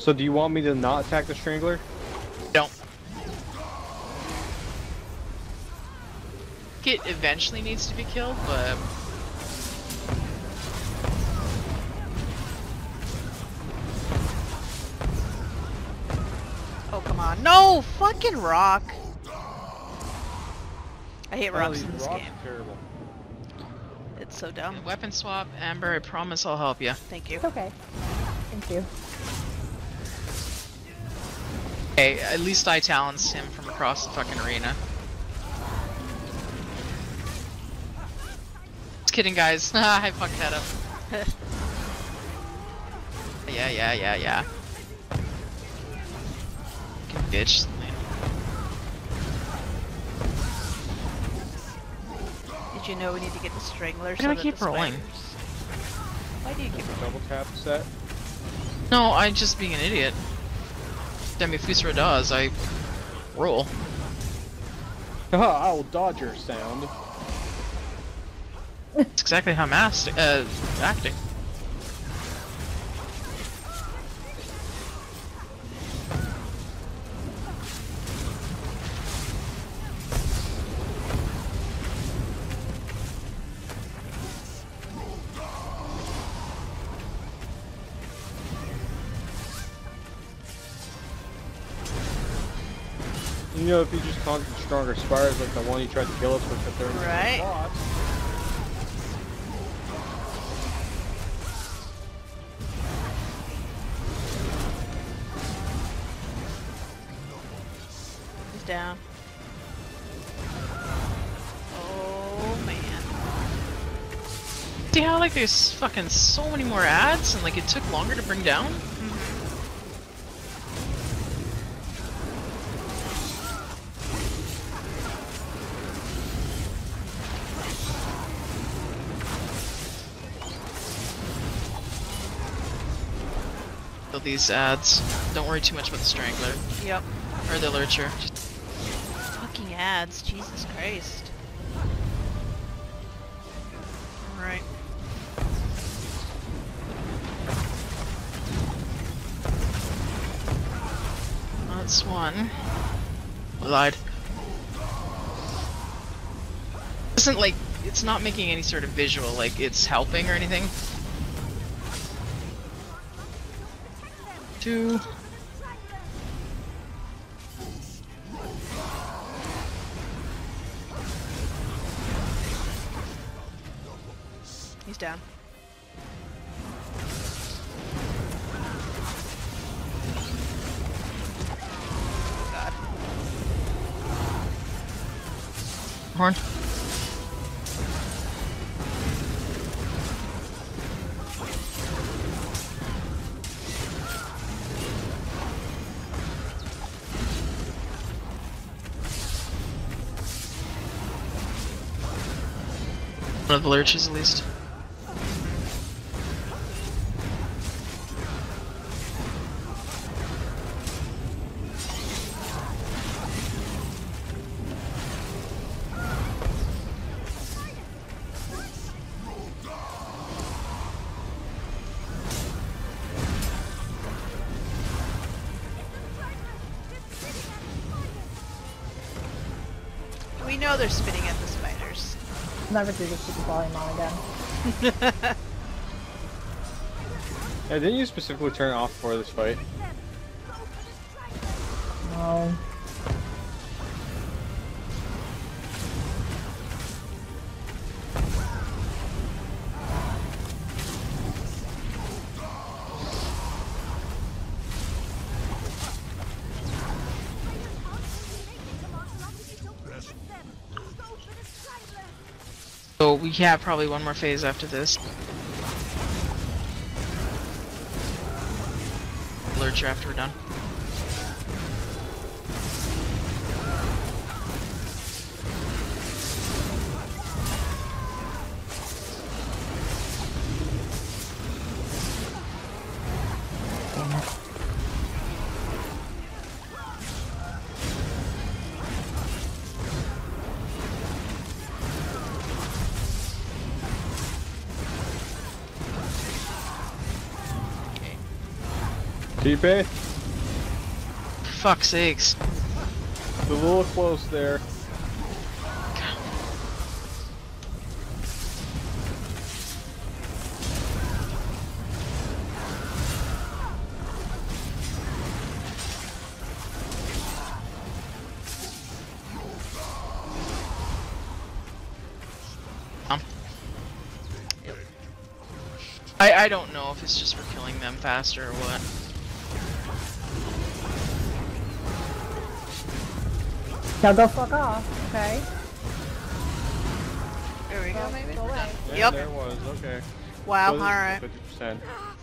So do you want me to not attack the Strangler? Don't. It eventually needs to be killed, but... Oh, come on. No! Fucking rock! I hate rocks in this game. Terrible. It's so dumb. Weapon swap, Amber, I promise I'll help you. Thank you. It's okay. Thank you. Okay, at least I talents him from across the fucking arena. Just kidding, guys. I fucked that up. Yeah. Fucking bitch. Did you know we need to get the Stranglers? Why do I keep rolling? Why do you keep rolling? Double tap set. No, I'm just being an idiot. Damn, if Fusra does, I roll. Haha, I will dodge your sound. That's exactly how I'm acting. You know, if you just conquered stronger spires like the one you tried to kill us with the third Right. boss. He's down. Oh man. See how like there's fucking so many more ads and like it took longer to bring down? These ads. Don't worry too much about the Strangler. Yep. Or the Lurcher. Just Fucking ads. Jesus Christ. Alright. that's one. I lied. Isn't like it's not making any sort of visual like it's helping or anything. Two. He's down. God. Horn. One of the lurches, at least. We know they're spitting at the spiders. Never do this with the volume on again. Yeah, didn't you specifically turn it off for this fight? No. So we have probably one more phase after this. Lurcher after we're done. TP? Fuck's sakes. A little close there. I don't know if it's just for killing them faster or what. Now go fuck off, okay? There we go, Go maybe? away. Yeah, Yep. there it was. Okay. Wow, So this is alright. 50%.